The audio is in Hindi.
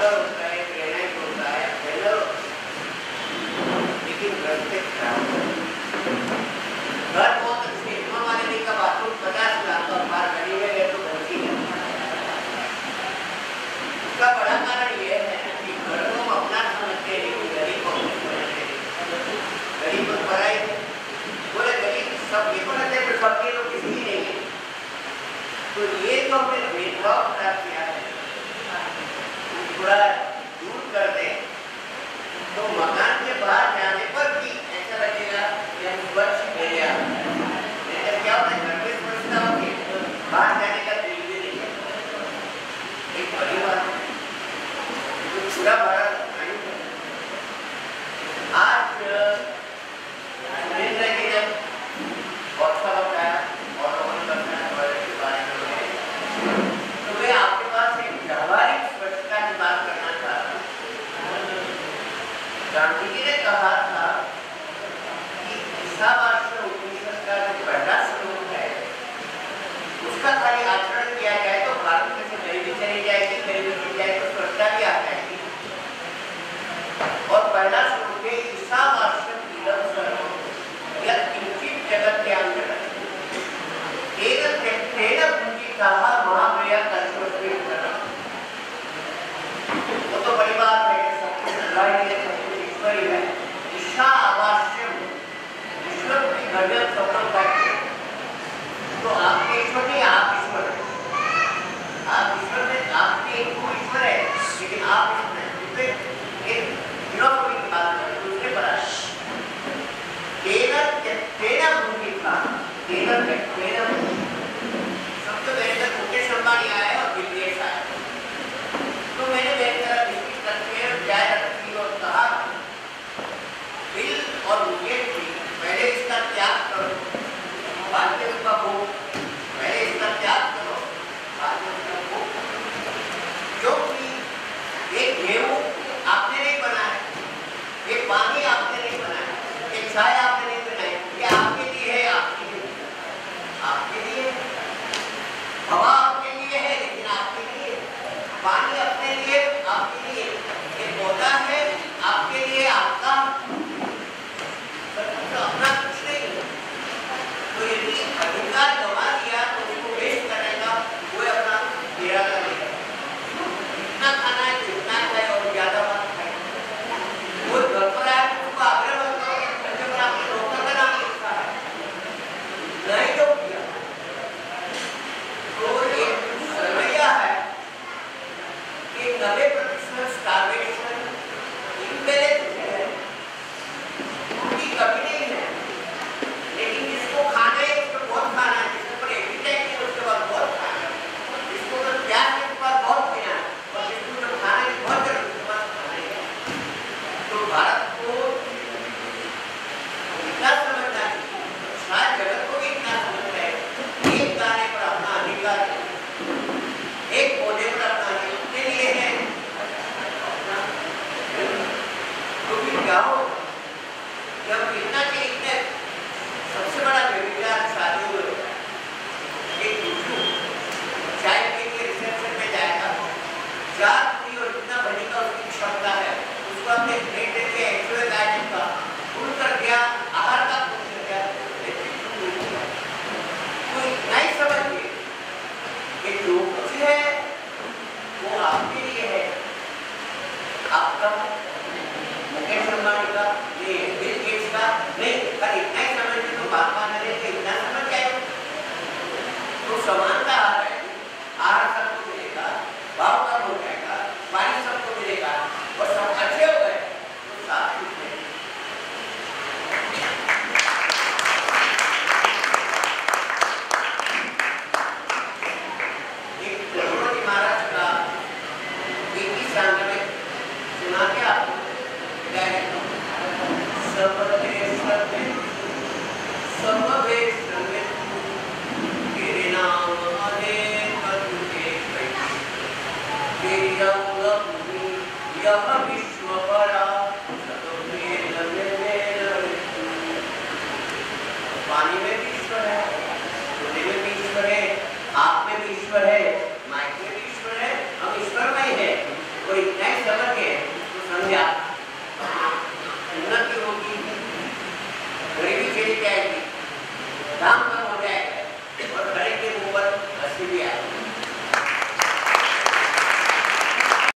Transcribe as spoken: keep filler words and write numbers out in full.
घर होता है, ग्रेनाइट होता है, पैनल होता है, लेकिन घर से खराब है। घर बहुत अच्छे, हमारे लिए का बाथरूम पचास लाख का बाहर गली में गए तो घर की है। इसका बड़ा कारण ये है कि घर को अपना समझते हैं, गरीब को समझते हैं। गरीब को पढ़ाई बोले गरीब सबकी पढ़ते हैं, सबके लोग किसी की नहीं है। तो ये जो हमने भेदभाव खड़ा किया है थोड़ा दूर कर दें तो मकान के बाहर जाने पर भी ऐसा लगेगा कि हम स्वच्छ एरिया नहीं तो क्या होता है घर में स्वच्छता होगी बाहर जाने का दिल भी नहीं है। एक बड़ी बात है तो पूरा भारत आज सुरेंद्र जी ने बहुत सा बताया और तो मैं आपके पास एक व्यावहारिक स्वच्छता की बात करना चाहता हूँ। गांधी जी ने कहा था कि ईसावास में उपनिषद का जो पहला श्लोक है उसका खाली आचरण किया जाए तो भारत में से गरीबी चली जाएगी, गरीबी चली जाए तो स्वच्छता भी आ जाएगी। और पहला श्लोक है ईसावास इदं सर्वं यत् किंचित जगत्यां तेन तेन भुंजिताः महाव्ययः कल्पस्मिन्। वो तो बड़ी बात है कि सब कुछ अल्लाह ही है, सब कुछ ईश्वर ही है। ईशा आवास्यम ईश्वर की गजब सफलता है। तो आपके ईश्वर नहीं, आप ईश्वर हैं। आप ईश्वर में आपके एक वो ईश्वर है लेकिन आप ईश्वर हैं। इसमें एक फिलॉसफी की बात करें दूसरे पर आए तेन तेन भुंजिताः तेन तेन सबसे पहले मुकेश अंबानी आए और बिल गेट्स आए तो मैंने मेरी तरह बिस्किट करके चाय रखी और कहा बिल और मुकेश जी पहले इसका त्याग करो बाद में उसका भोग, पहले इसका त्याग करो बाद में उसका भोग। क्योंकि एक गेहूं आपने नहीं बनाया, एक पानी आपने नहीं बनाया, एक चाय आपने नहीं बनाई, ये आपके लिए है, आपके लिए आपके लिए हवा आपके लिए है लेकिन आपके लिए पानी अपने लिए आपके लिए ये पौधा है आपके लिए आपका तो अपना कुछ नहीं। तो यदि अधिकार गवा दिया तो उसको वेस्ट करने का वो अपना तेरा करेगा। इतना खाना है तो इतना खाए और ज्यादा मत खाए। वो घर पर आए उसको आग्रह मत करो जब आपने डॉक्टर का नाम लिखा है नहीं जो किया तो एक रवैया है कि नब्बे प्रतिशत स्टारवेशन इम्बैलेंस है, उनकी कमी नहीं है लेकिन जिसको खाना है उसको बहुत खाना है, जिसके ऊपर एपिटाइट है उसके बाद बहुत खाना है, जिसको तो प्यास है उसके बाद बहुत पीना है और जिसको तो खाने की बहुत जरूरत है उसके बाद खाना है। तो भारत को इतना समझना चाहिए, शायद जगत को भी इतना समझना है एक गाने पर अपना अधिकार है, एक पौधे पर अपना अधिकार अपने लिए है। तो फिर क्या हो जब इतना के इतने सबसे बड़ा व्यभिचार शादियों में होता है। एक दूसरू चाय के लिए रिसेप्शन में जाएगा, चार पूरी और जितना भरी का उसकी क्षमता है उसको अपने प्लेट के एक्सरसाइज आइटम का फुल कर दिया, आहार का फुल कर दिया, तो इतना ही समझिए कि जो कुछ है वो आपके लिए है, आपका मुकेश अंबानी का नहीं, बिल गेट्स का नहीं, पर इतना ही समझिए तो महात्मा गांधी ने इतना समझ गए तो समानता आ जाएगी, आहार सबको मिलेगा, भाव कम हो जाएगा, पानी सबको मिलेगा और सब अच्छे हो गए तो साफ कुछ नहीं। एक गणपति महाराज का एक ही सांग में सुना के आपको क्या है सब देश में सब देश में तेरे नाम अनेक तुझे तेरी अंग यह